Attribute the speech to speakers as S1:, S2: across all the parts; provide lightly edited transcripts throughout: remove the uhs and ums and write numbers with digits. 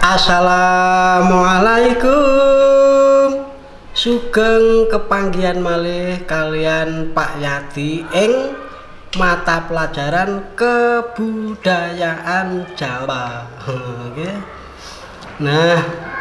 S1: Assalamualaikum. Sugeng kepanggihan malih kalian Pak Yadi ing mata pelajaran kebudayaan Jawa. Nah,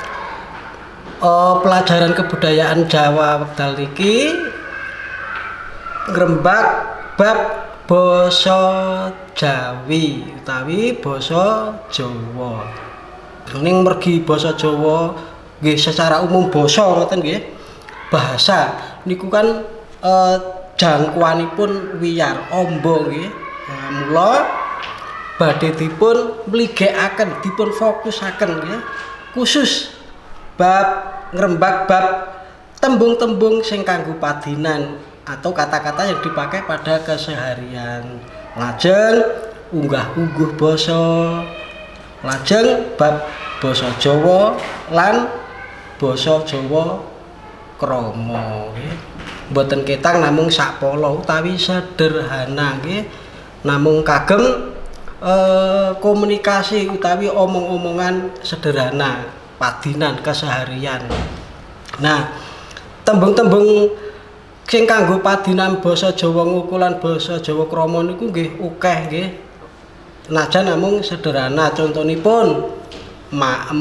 S1: pelajaran kebudayaan Jawa wekdal iki ngrembak bab basa Jawi utawi basa Jawa. Ning mergi basa Jawa nggih secara umum basa ngoten nggih. Bahasa niku kan jangkauanipun wiyar amba nggih. Nah, mula badhe dipun mligekaken, dipun fokusaken nggih. Khusus bab ngrembak bab tembung-tembung sing kanggo padinan atau kata-kata yang dipakai pada keseharian. Lajeng unggah-ungguh basa, lajeng bab basa Jawa lan basa Jawa krama nggih. Mboten ketang namung sakpala utawi sederhana nggih. Namung kagem komunikasi utawi omong-omongan sederhana, padinan keseharian. Nah, tembung-tembung sing kanggo padinan basa Jawa ngukulan basa Jawa krama niku nggih akeh nggih. Najan namung sederhana, contonipun maem,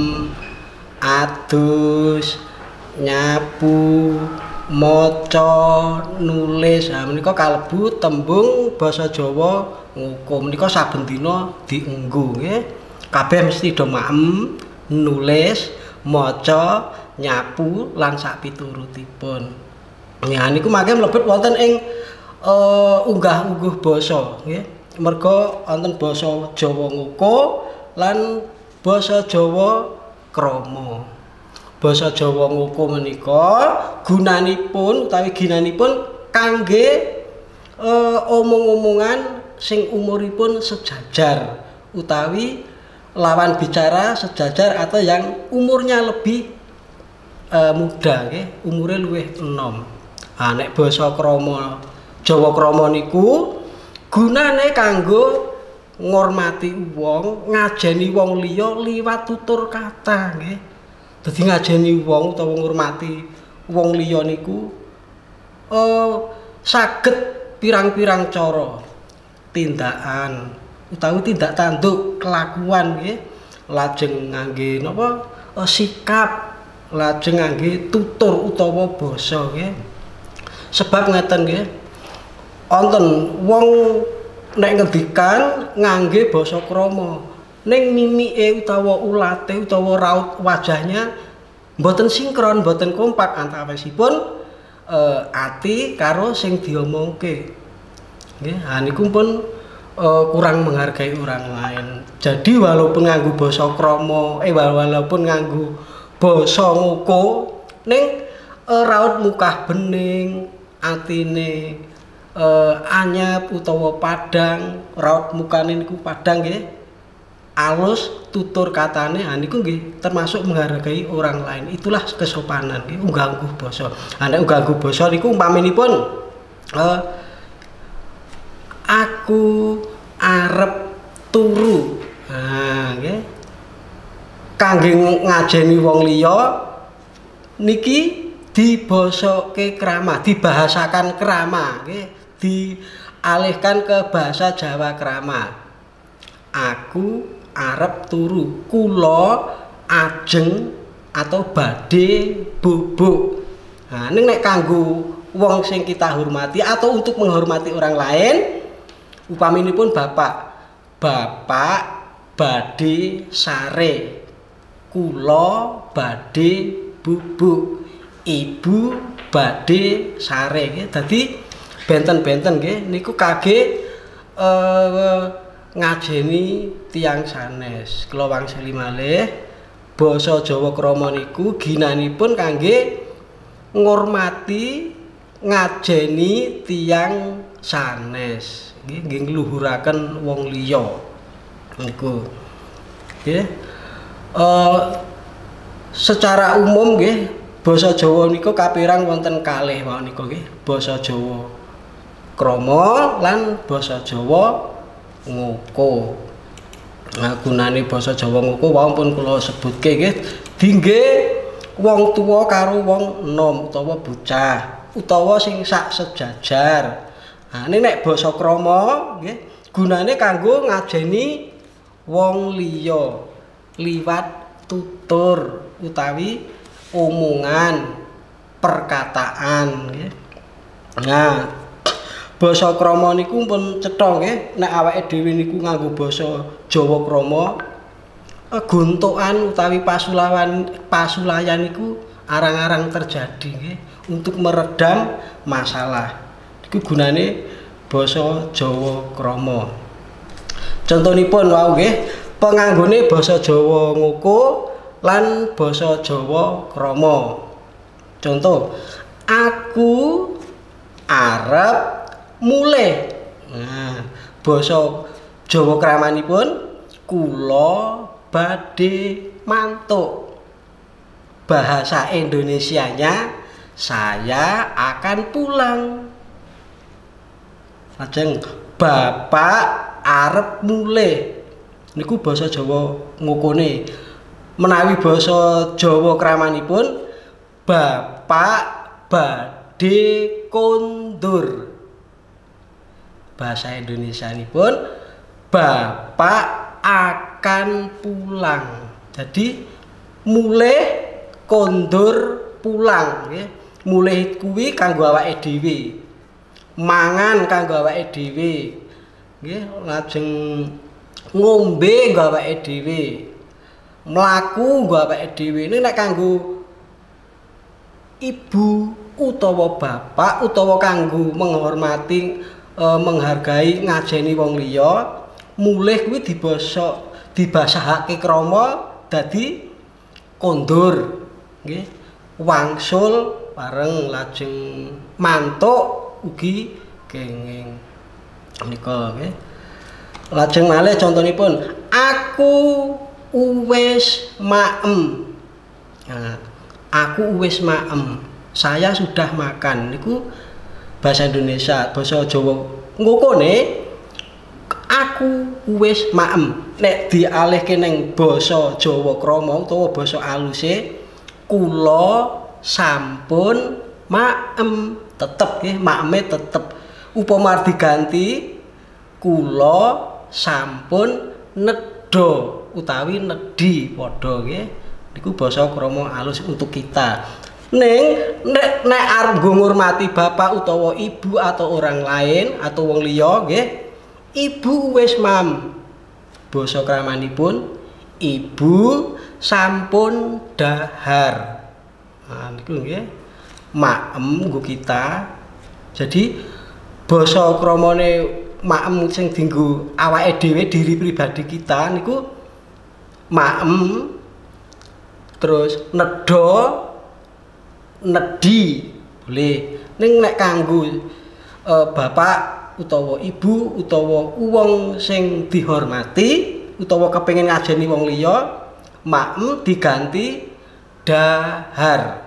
S1: adus, nyapu, maca, nulis. Nah menika kalebu tembung basa Jawa ngukum. Menika saben dina dienggo nggih. Kabeh mesti do maem, nulis, maca, nyapu lan sak piturutipun. Ya niku mangke mlebet wonten ing unggah-ungguh basa nggih. Merga wonten basa Jawa nguko lan basa Jawa krama. Basa Jawa nguko menika gunanipun utawi ginanipun kangge omong-omongan sing umuripun sejajar utawi lawan bicara sejajar atau yang umurnya lebih muda nggih, umure luwih enom. Ah nek basa krama Jawa krama niku gunane kanggo ngormati wong, ngajeni wong liya liwat tutur kata nggih. Dadi ngajeni wong utawa ngurmati wong liya niku saged pirang-pirang cara, tindakan utawi tindak tanduk kelakuan nggih. Lajeng ngangge napa sikap, lajeng ngangge tutur utawa basa nggih. Sebab ngeten nggih. Wonten wong nek ngendikan ngangge basa krama ning mimike utawa ulate utawa raut wajahnya mboten sinkron, mboten kompak antawisipun ati karo sing diomongke. Nggih, ha niku pun kurang menghargai orang lain. Jadi walaupun nganggo basa krama, walaupun nganggo basa ngoko ning raut mukah bening, atine anyep utawa padang, raut mukane niku padang nggih. Alus tutur katane niku nggih termasuk menghargai orang lain. Itulah kesopanan nggih, unggah-ungguh basa. Nek unggah-ungguh basa niku umpaminipun aku arep turu. Nah, nggih. Kangge ngajeni wong liya niki dibasake krama, dibahasakan krama nggih. Dialihkan ke bahasa Jawa krama. Aku arep turu, kula ajeng atau badhe bubuk. Nah, nek kanggo wong sing kita hormati atau untuk menghormati orang lain, upaminipun bapak badhe sare, kula badhe bubuk, ibu badhe sare nggih. Dadi benten-benten nggih niku kage ngajeni tiyang sanes. Kula wangsuli malih basa Jawa krama niku ginanipun kangge ngormati ngajeni tiyang sanes nggih, ngluhuraken wong liya niku nggih. Secara umum nggih basa Jawa niku kapirang wonten kalih wae niku nggih. Basa Jawa krama lan basa Jawa ngoko. Nah, gunane basa Jawa ngoko wau pun kula sebutke nggih, dingge wong tuwa karo wong enom utawa bocah utawa sing sak sejajar. Nah, ini nek basa krama nggih, gunane kanggo ngajeni wong liya liwat tutur utawi omongan perkataan nggih. Nah, basa krama niku pun cetha nggih, nek awake dhewe niku nganggo basa Jawa krama guntukan utawi pasulayan niku arang-arang terjadi nggih untuk meredam masalah. Iku gunane basa Jawa krama. Contonipun wau nggih, penganggone basa Jawa ngoko lan basa Jawa krama. Contoh, aku arep mulih. Nah, basa Jawa kramanipun kula badhe mantuk. Bahasa Indonesianya saya akan pulang. Lajeng bapak arep mulih. Niku basa Jawa ngokone. Menawi basa Jawa kramanipun bapak badhe kondur. Bahasa Indonesia nipun bapak akan pulang. Jadi mulih kondur pulang nggih. Mulih kuwi kanggo awake dhewe. Mangan kanggo awake dhewe. Nggih, lajeng ngombe nggo awake dhewe. Mlaku nggo awake dhewe. Ini nek kanggo ibu utawa bapak utawa kanggo menghormati menghargai ngajeni wong liya, mulih kuwi dibasahake krama dadi kondur nggih, wangsul bareng lajeng mantuk ugi kenging menika nggih. Lajeng malih contonipun aku wis maem. Nah, aku wis maem, saya sudah makan. Niku bahasa Indonesia, basa Jawa ngokone aku wis maem. Nek dialihke ning basa Jawa krama utawa basa aluse kula sampun maem, tetep nggih, maeme tetep. Upama diganti kula sampun nedha utawi nedhi padha nggih. Niku basa krama alus untuk kita. Ning nek arep ngurmati bapak utawa ibu atau orang lain atau wong liya nggih, ibu wis mam. Basa kramanipun ibu sampun dahar. Nah niku nggih, maem nggo kita. Jadi basa kramane maem sing dienggo awake dhewe, diri pribadi kita niku maem, terus nedha, nedhi boleh. Ning nek kanggo bapak utawa ibu utawa wong sing dihormati utawa kepengin ngajeni wong liya, maem diganti dahar.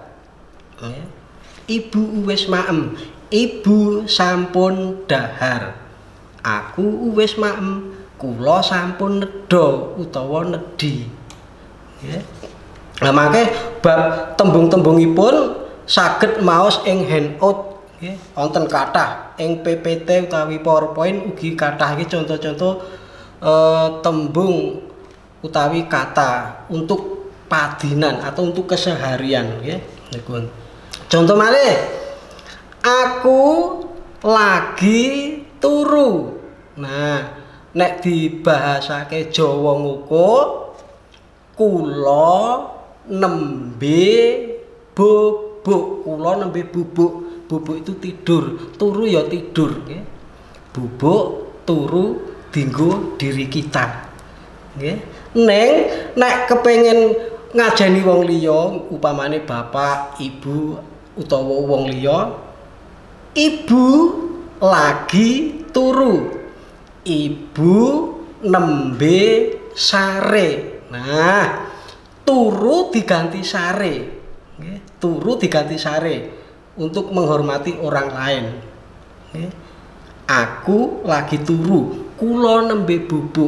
S1: Ibu wis maem, ibu sampun dahar. Aku wis maem, kula sampun nedha utawa nedhi. Nggih. Nah, mangke bab tembung-tembungipun saged maos ing handout nggih, wonten kathah ing PPT utawi PowerPoint ugi kathah iki contoh-contoh tembung utawi kata untuk padinan atau untuk keseharian nggih. Niku. Contoh malih. Aku lagi turu. Nah, nek dibahasake Jawa ngoko kula nembe bubuk. Kula nembe bubuk. Bubuk itu tidur, turu ya tidur nggih. Bubuk turu dinggo diri kita. Nggih. Nek kepengin ngajeni wong liya, upamane bapak, ibu utawa wong liya, ibu lagi turu. Ibu nembe sare. Nah, turu diganti sare. Nggih, turu diganti sare untuk menghormati orang lain. Nggih. Aku lagi turu, kula nembe bubuk.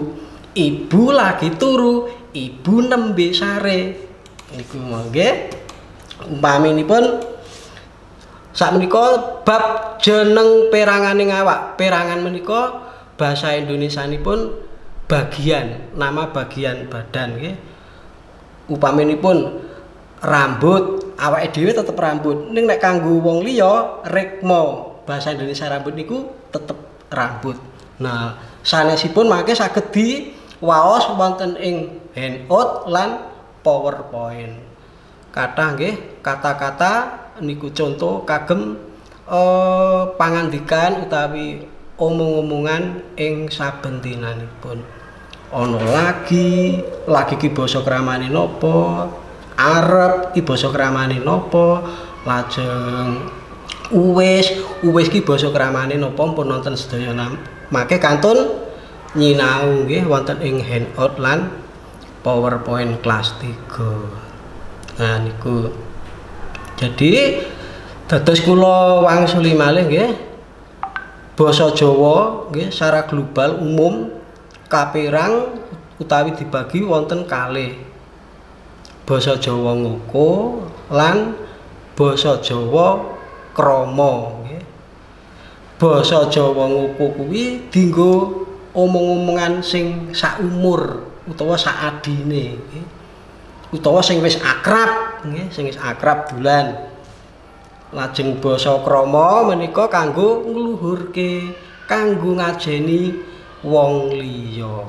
S1: ibu lagi turu, ibu nembe sare. Niku mangke umpaminipun sakmenika bab jeneng peranganing awak. Perangan menika basa Indonesianipun bagian, nama bagian badan nggih. Upaminipun rambut, awake dhewe tetep rambut. Ning nek kanggo wong liya rekma, bahasa Indonesia rambut niku tetep rambut. Nah, sanesipun mangke saged diwaos wonten ing handout lan PowerPoint. Kathah nggih kata-kata niku contoh kagem pangandikan utawi omong-omongan ing saben dinanipun. Ana lagi ki basa kramane napa, arep ki basa kramane napa, lajeng uwis ki basa kramane napa pun wonten sedaya make kantun nyinau nggih wonten ing handout lan PowerPoint kelas 3. Nah niku. Jadi dados kula wangsuli malih nggih basa Jawa nggih secara global umum kapirang utawi dibagi wonten kalih. Basa Jawa ngoko lan basa Jawa krama nggih. Basa Jawa ngoko kuwi dienggo omong-omongan sing saumur utawa saadine nggih. Utawa sing wis akrab nggih, sing wis akrab bulan. Lajeng basa krama menika kanggo ngluhurke, kanggo ngajeni wong liya.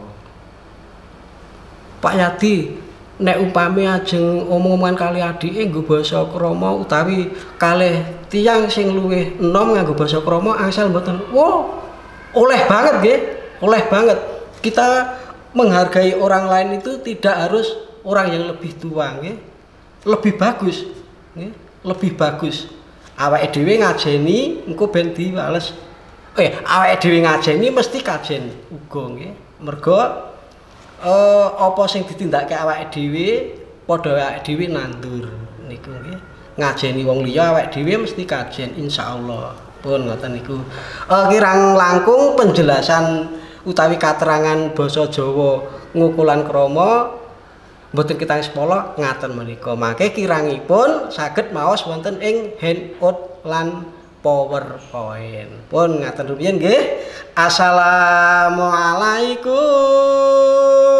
S1: Pak Yadi, nek upami ajeng omong-omongan kali adike nggo basa krama utawi kalih tiyang sing luwih enom nganggo basa krama angsal mboten. Wow, oleh banget nggih, oleh banget. Kita menghargai orang lain itu tidak harus orang yang lebih tua nggih. Lebih bagus nggih, lebih bagus. Awake dhewe ngajeni engko ben diwales. Awake dhewe ngajeni mesti kajen uga nggih. Mergo apa sing ditindakake awake dhewe padha awake dhewe nandur niku nggih. Ngajeni wong liya awake dhewe mesti kajen insyaallah. Pun ngoten niku. Kirang langkung penjelasan utawi katerangan basa Jawa ngukulan krama mboten kita sepolo ngaten menika. Mangke kirangipun saged maos wonten ing handout lan PowerPoint. Pun ngaten rumiyin nggih. Assalamualaikum.